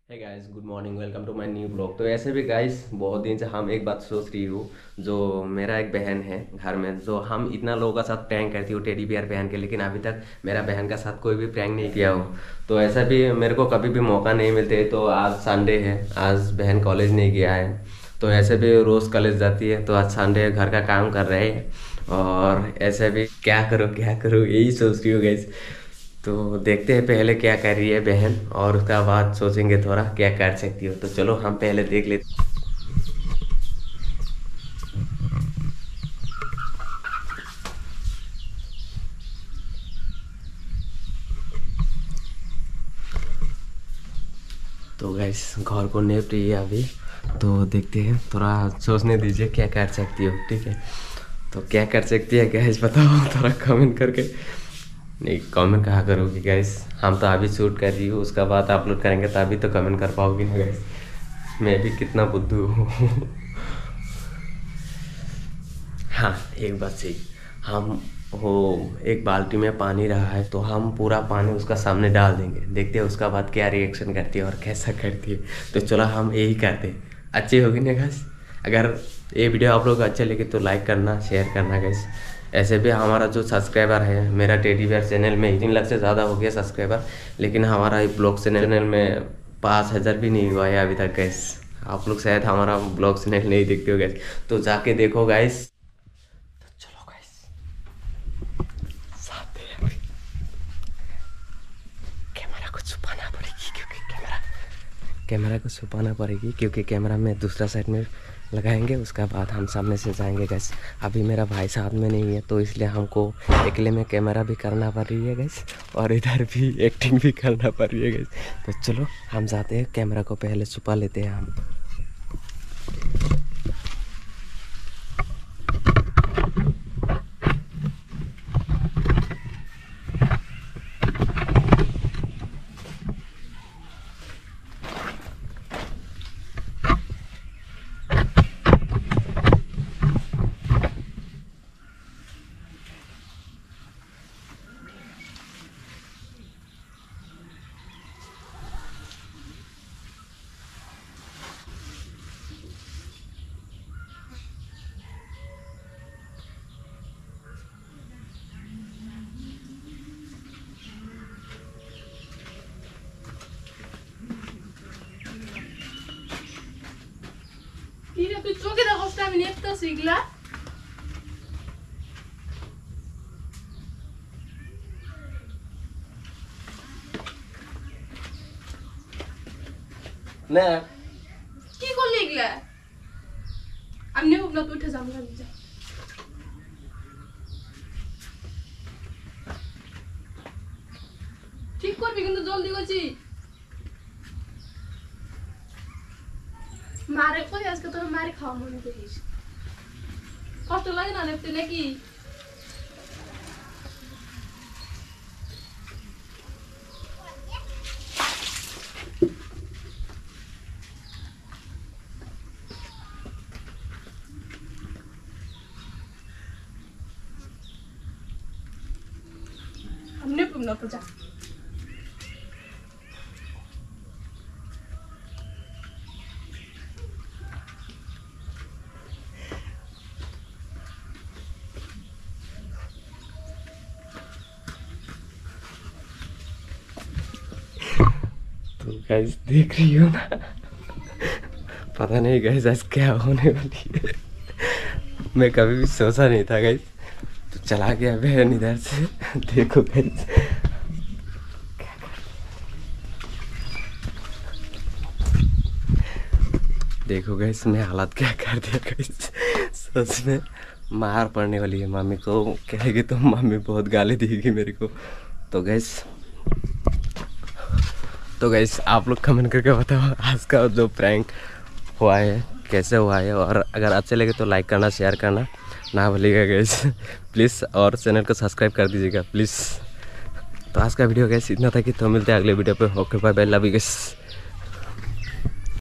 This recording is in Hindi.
Hey guys, good morning. Welcome to my new blog. तो ऐसे भी गाइस बहुत दिन से हम एक बात सोच रही हूँ। जो मेरा एक बहन है घर में, जो हम इतना लोगों का साथ प्रैंक करती हो टेडी बियर पहन के, लेकिन अभी तक मेरा बहन का साथ कोई भी प्रैंक नहीं किया हो। तो ऐसा भी मेरे को कभी भी मौका नहीं मिलते। तो आज संडे है, आज बहन कॉलेज नहीं गया है। तो ऐसे भी रोज़ कॉलेज जाती है, तो आज संडे है, घर का काम कर रहे हैं। और ऐसे भी क्या करूँ यही सोच रही हूँ गाइस। तो देखते हैं पहले क्या कर रही है बहन, और उसका बाद सोचेंगे थोड़ा क्या कर सकती हो। तो चलो हम पहले देख लेते। तो गैस घर को नेप रही है अभी। तो देखते हैं, थोड़ा सोचने दीजिए क्या कर सकती हो, ठीक है। तो क्या कर सकती है गैस बताओ थोड़ा कमेंट करके। नहीं, कमेंट कहाँ करोगी गैस, हम तो अभी शूट कर रही हूँ, उसका बाद अपलोड करेंगे तभी तो कमेंट कर पाओगी ना गैस। मैं भी कितना बुद्धू हूँ। हाँ, एक बात सही। हम वो एक बाल्टी में पानी रहा है, तो हम पूरा पानी उसका सामने डाल देंगे, देखते हैं उसका बाद क्या रिएक्शन करती है और कैसा करती है। तो चलो हम यही करते हैं। अच्छी होगी ना गैस। अगर ये वीडियो आप लोग को अच्छा लगे तो लाइक करना, शेयर करना गैस। ऐसे भी हमारा जो सब्सक्राइबर है, मेरा टेडी बेयर चैनल में 3 लाख से ज़्यादा हो गया सब्सक्राइबर, लेकिन हमारा ये ब्लॉग चैनल में 5,000 भी नहीं हुआ है अभी तक गैस। आप लोग शायद हमारा ब्लॉग चैनल नहीं देखते हो गैस, तो जाके देखो गैस। चलो गाइस, साथ में कैमरा को छुपाना पड़ेगी, क्योंकि कैमरा को छुपाना पड़ेगी, क्योंकि कैमरा में दूसरा साइड में लगाएंगे, उसका बाद हम सामने से जाएंगे गैस। अभी मेरा भाई साथ में नहीं है, तो इसलिए हमको अकेले में कैमरा भी करना पड़ रही है गैस, और इधर भी एक्टिंग भी करना पड़ रही है गैस। तो चलो हम जाते हैं, कैमरा को पहले छुपा लेते हैं हम। Mira, tu চোখে দেখো আমি নেপতেছি এগুলা না, কি করলি এগুলা আমি নেব না, তুই উঠে যাবো না যা। ঠিক করবি কিন্তু জলদি করছি। মারে কই আজকে তোর মারে খাওয়া মনে করিস, কষ্ট লাগে না নেপতে নাকি? আমি নেব না তো যা। तो गैस देख रही हो ना, पता नहीं गैस आज क्या होने वाली है। मैं कभी भी सोचा नहीं था गैस। तो चला गया बहन इधर से। देखो गैस, देखो गैस मैं हालत क्या कर दिया गैस। सच में मार पड़ने वाली है, मम्मी को कहेगी तो मम्मी बहुत गाली देगी मेरे को। तो गैस आप लोग कमेंट करके बताओ आज का जो प्रैंक हुआ है कैसे हुआ है, और अगर अच्छे लगे तो लाइक करना, शेयर करना ना भूलिएगा गैस प्लीज़, और चैनल को सब्सक्राइब कर दीजिएगा प्लीज़। तो आज का वीडियो गैस इतना था कि, तो मिलते हैं अगले वीडियो पे। Okay bye bye, love you gas.